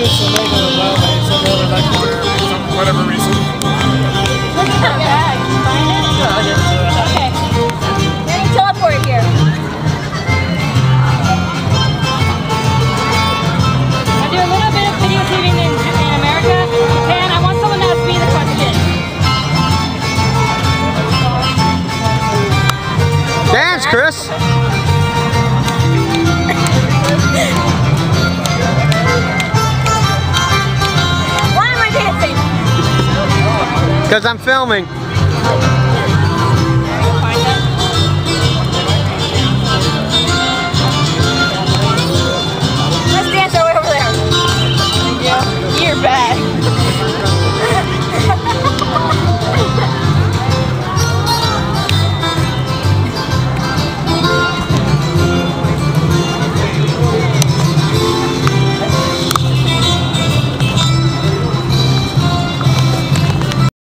it's illegal as well, but it's illegal like for whatever reason. Look at that bag. Did you find it? Yeah, I didn't do it. Okay. We're going to teleport here. I do a little bit of videotaping in America. Japan, I want someone to ask me the question. Dance, Chris! Why am I dancing? Because I'm filming.